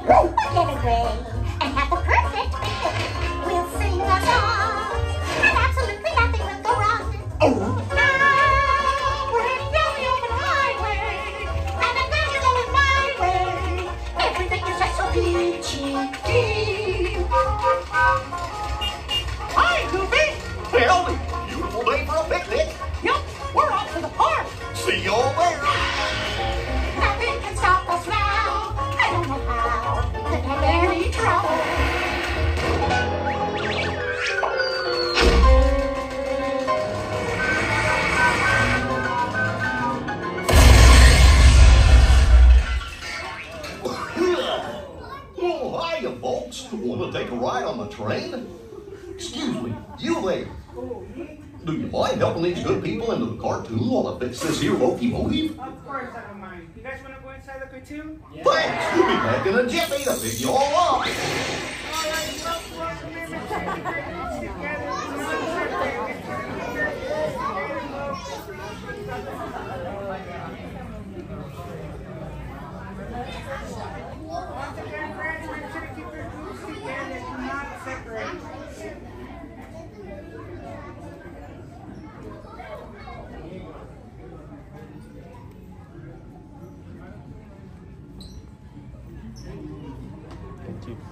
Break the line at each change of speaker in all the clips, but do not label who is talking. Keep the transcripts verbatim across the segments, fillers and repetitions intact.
get away and have the perfect picnic. We'll sing a song, and absolutely nothing will go wrong.
Oh.
Now we're heading down the open highway, and I'm glad you're going my way. Everything is just so peachy keen.
Hi, Goofy. Well, beautiful day for a picnic.
Yup, we're off to the park.
See you all there.
Nothing can stop us now. I don't know how. Could have any trouble.
Well, hiya, folks. Want to take a ride on the train? Excuse me, you there. Do you mind helping these good people into the cartoon while I fix this here locomotive?
Of course I don't mind. You guys want to go inside the cartoon?
Yeah. Thanks. We'll be back in a jiffy to pick you all up.
All right, well, welcome in. Let's get the cartoons together. Once again, friends, make sure to keep your groups together. Do not separate.
Thank you.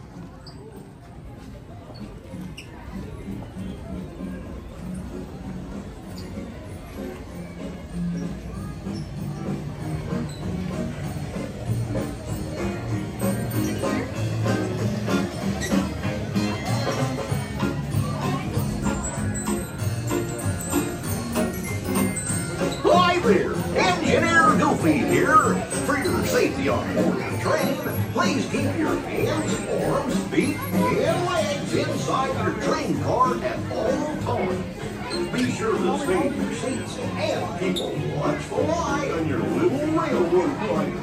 Hi there, Engineer Goofy here. For your safety on board the train, please keep your hands, arms, feet, and legs inside your train car at all times. Be sure to stay in your seats and keep a watchful eye on your little railroad ride.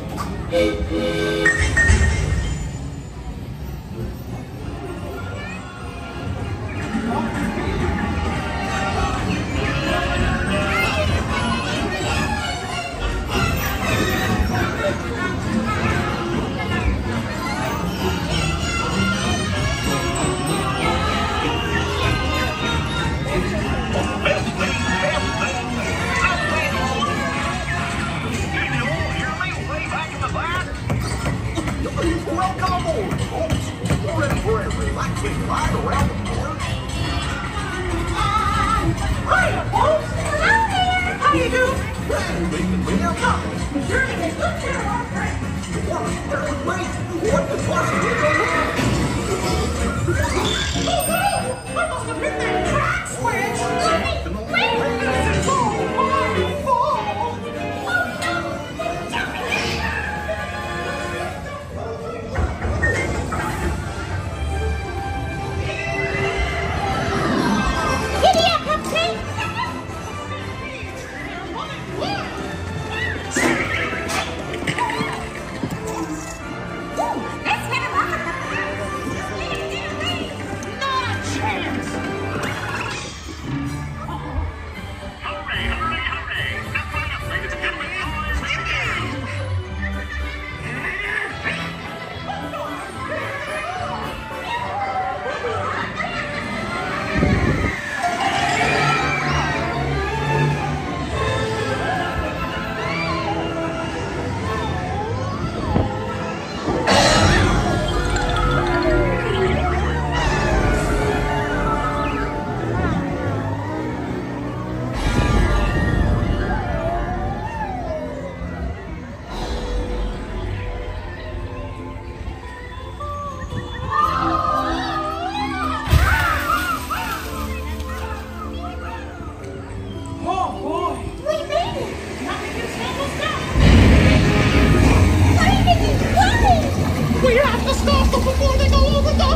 Welcome aboard, folks. We're ready for a relaxing ride around the park.
Hiya, folks. Hello there. How you doing?
And we can be our company.
You're taking good care of our friends.
Works perfectly. What the possibly go wrong?
Oh, no! I must have hit that track switch. Let me, wait a minute. Oh, my fault. Oh, no. Giddy up, Cupcake. Ooh, let's head him off at the park. Not a chance.
Hurry, hurry, hurry! Step right up, ladies and gentlemen.
Oh, boy.
We made it.
Nothing can stop us now.
Where did you go?
We have to stop them before they go over the...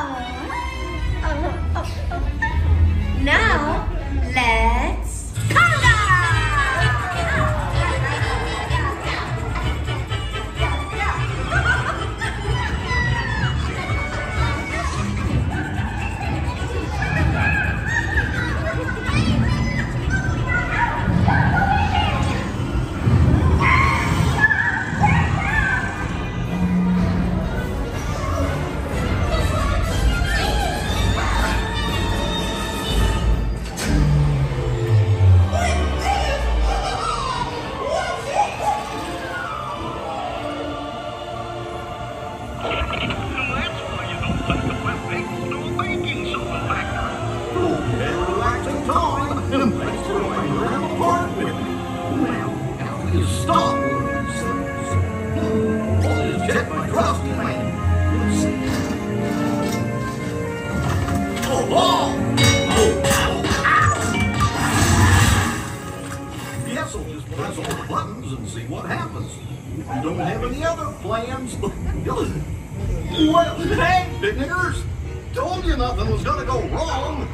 Now, let's conga!
Well, hey, picnickers! Told you nothing was gonna go wrong.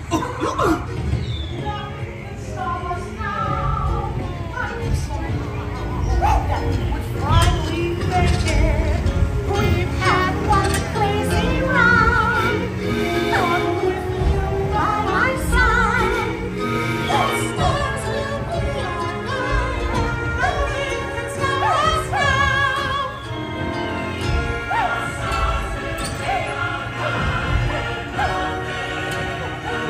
Finally made it. We've had one crazy ride. I'm with you by my side. This stars will be our guide. Nothing can slow us down. The stars will be our guide.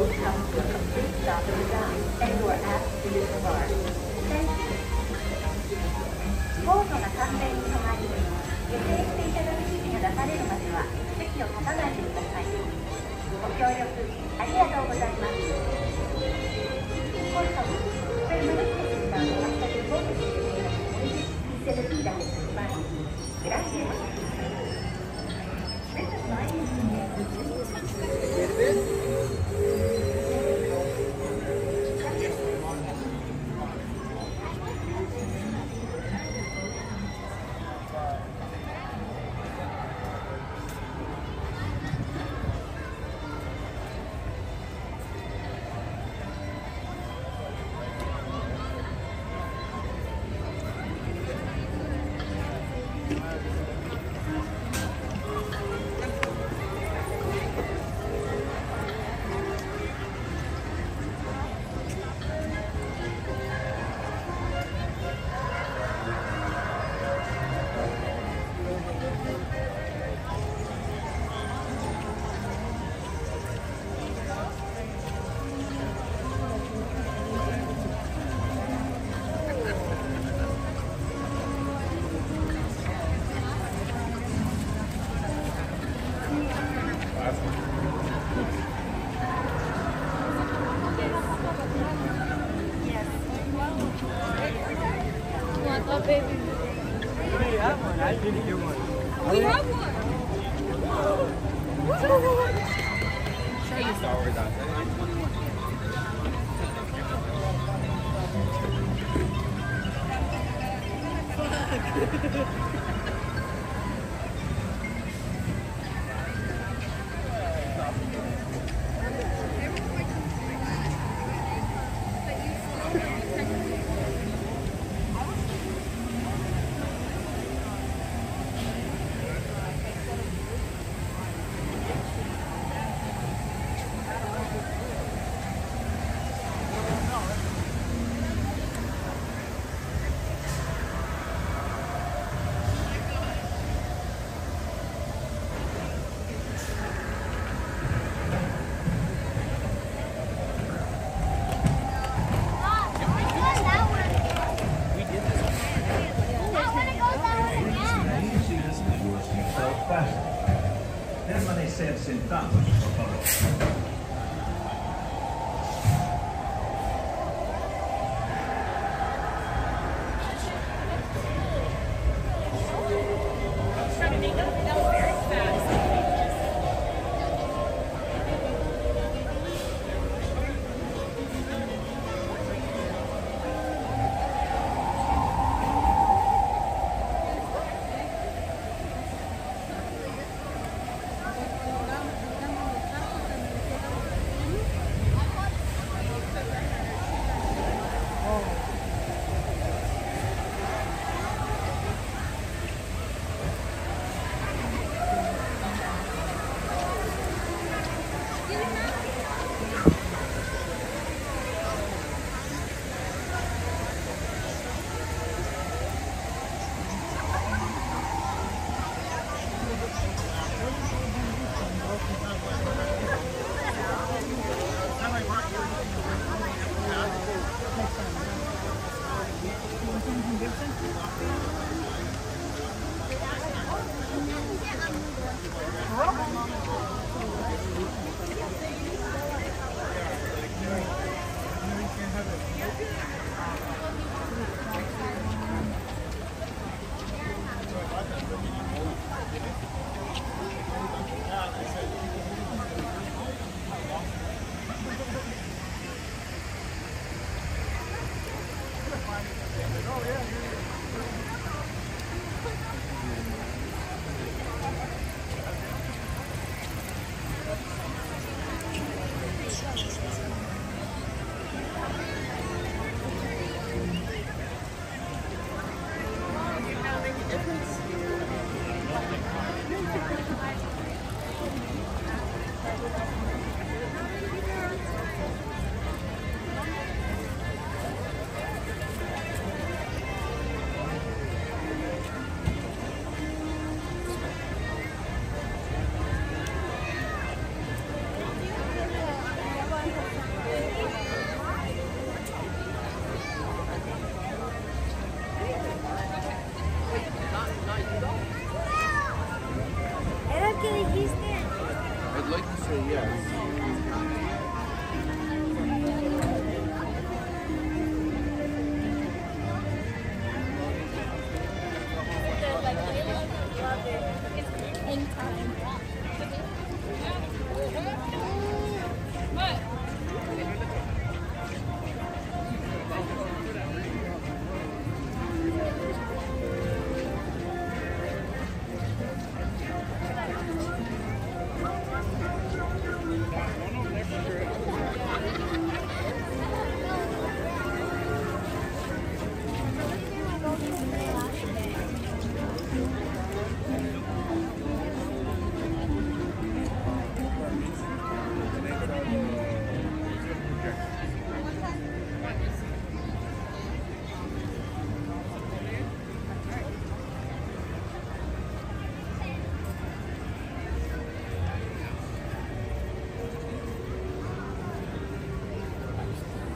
will come to a complete stop in the dock, and you are asked to disembark. Thank you. ボートが完全に止まり、下船していただく指示が出されるまでは席を立たないでください。ご協力ありがとうございます。Por favor, permanezca sentado hasta que el bote se detenga en el muelle y se retira de su espacio. Gracias. This is nice.
Permanecer sentados, por favor.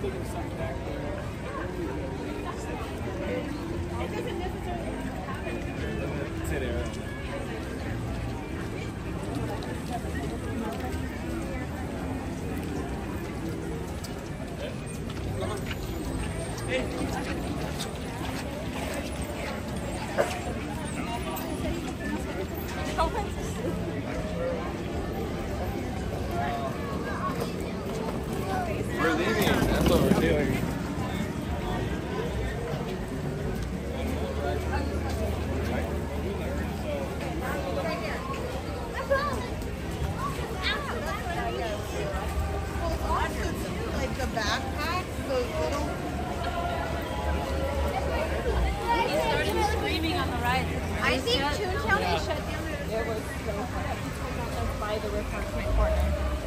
We're leaving. That's what we're doing.
Like the backpacks, those little.
He started screaming on the ride.
I think Toon Town they shut down. It was so fun. That's by the refreshment corner.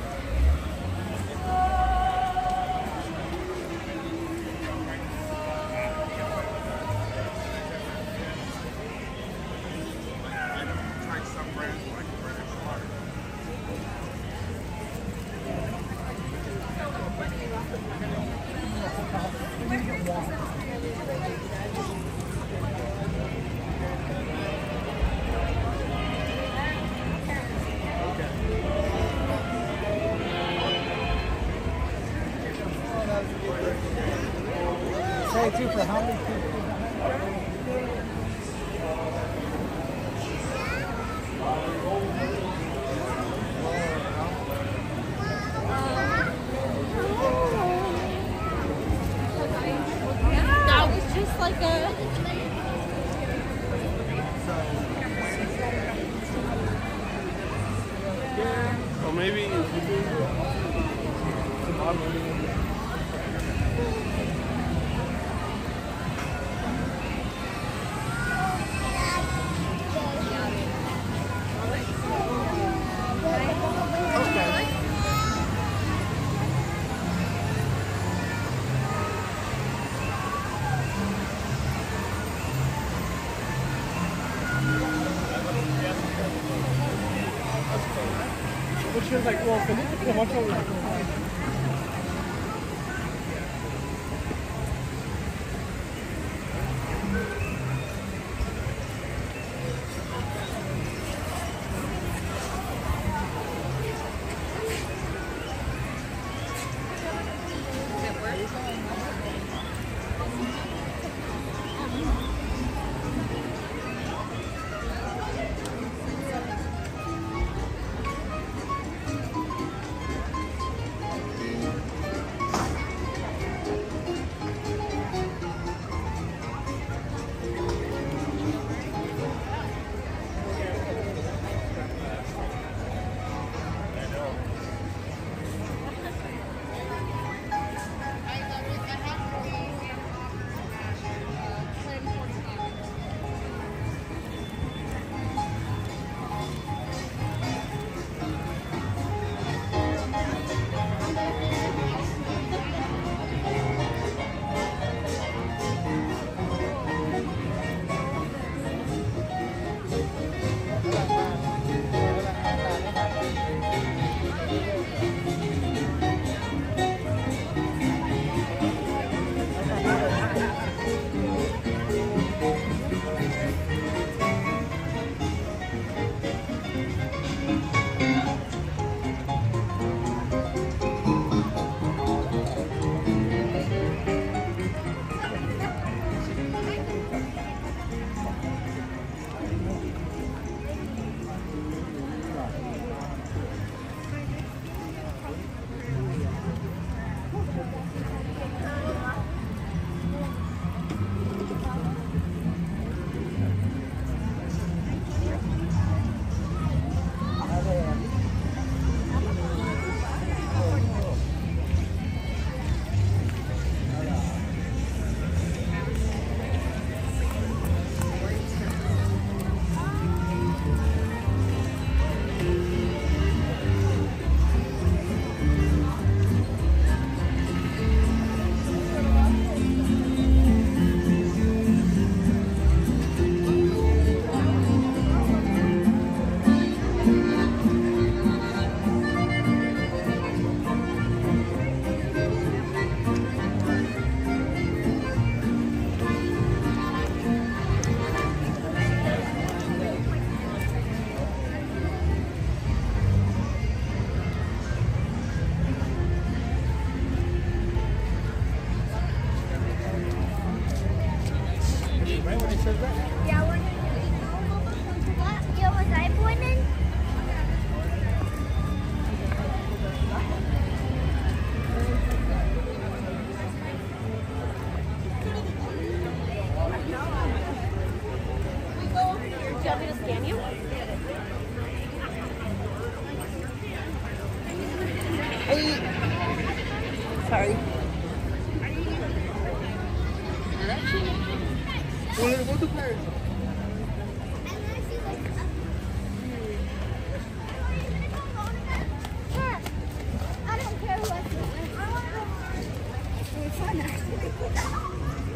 Say too for how many people?
That was just like a.
Or maybe.
Which was like, well, can you watch over?
Sorry.
Well, go to Paris.
Sure. I don't care who I see. I want to go. It's fun actually.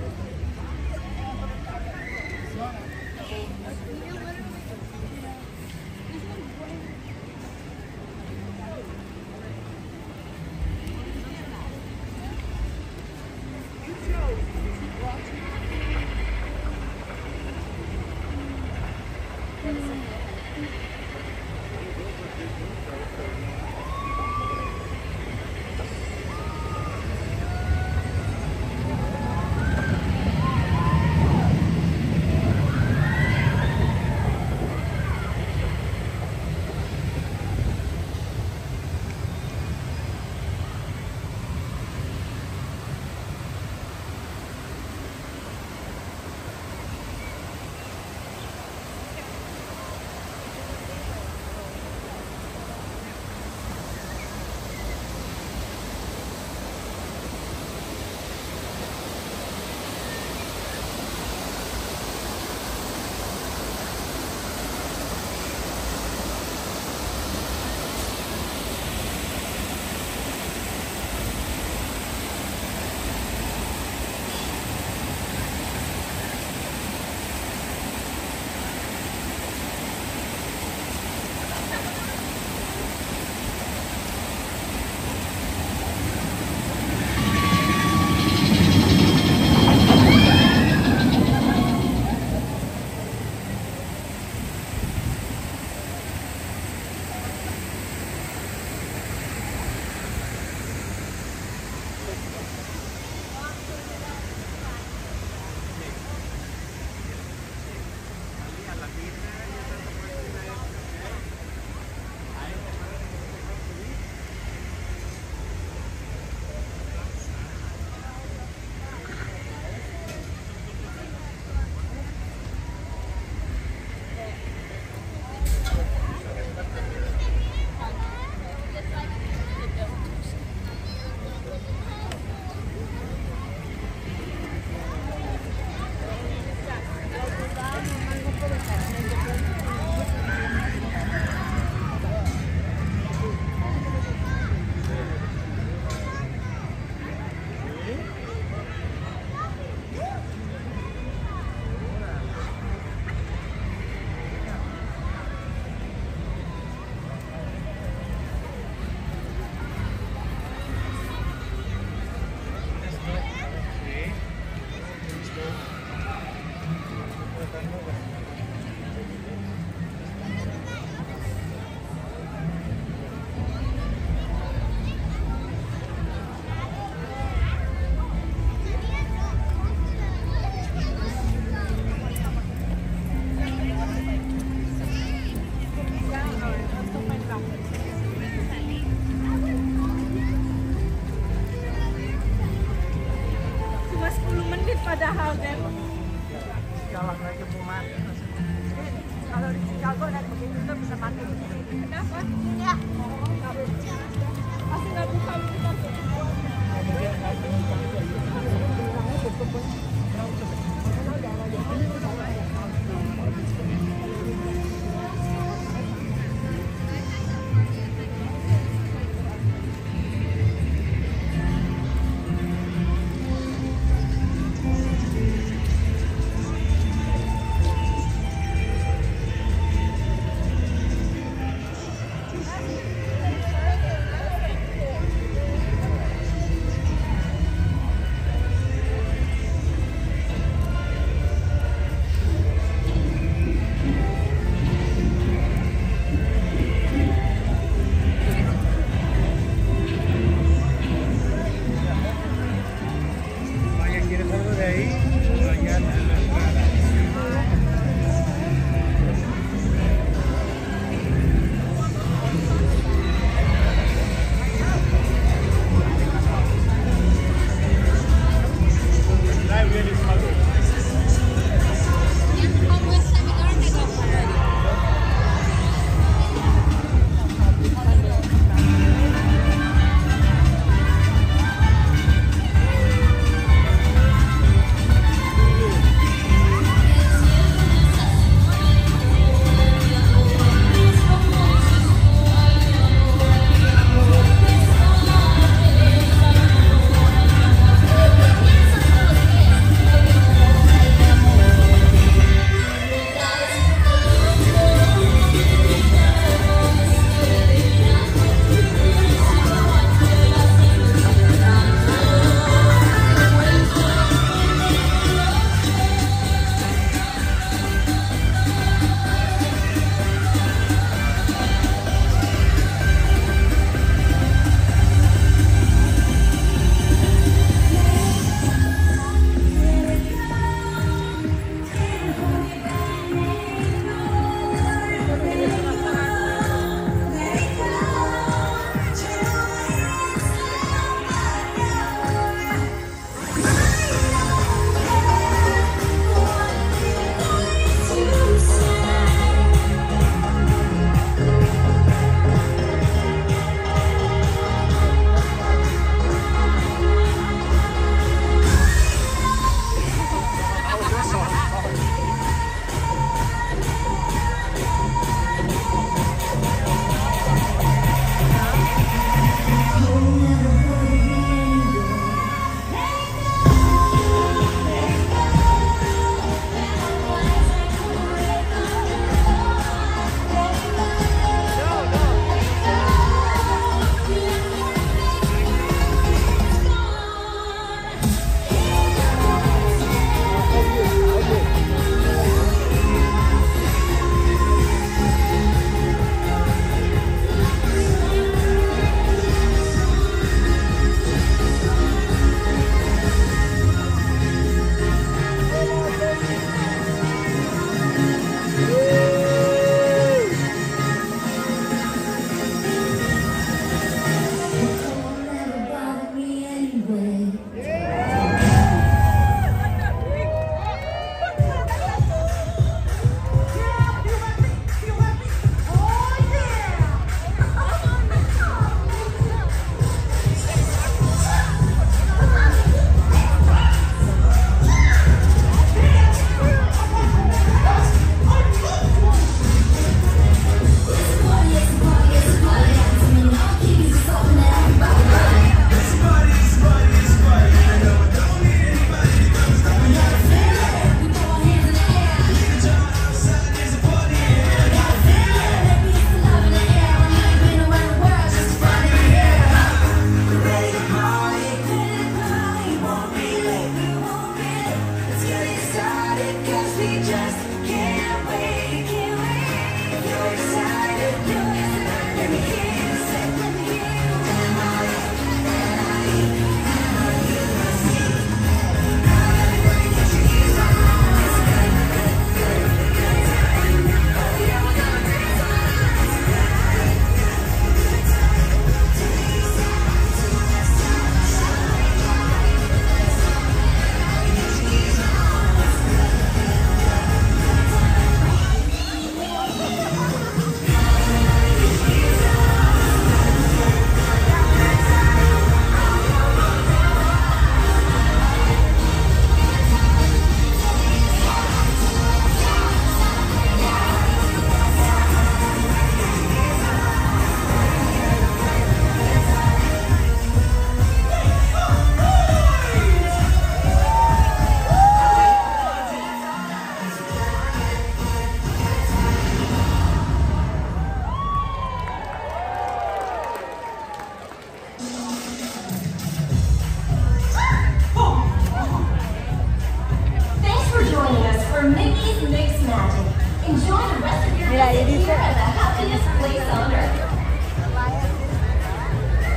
Padahal kan jalan lagi mau mati. Kalau di Chicago dan begitu tuh bisa mati. Kenapa? Ya. Masih nggak buka buka.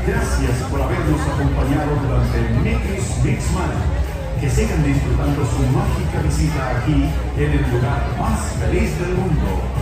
Gracias por habernos acompañado durante Mickey's Mix Magic. Que sigan disfrutando su mágica visita aquí en el lugar más feliz del mundo.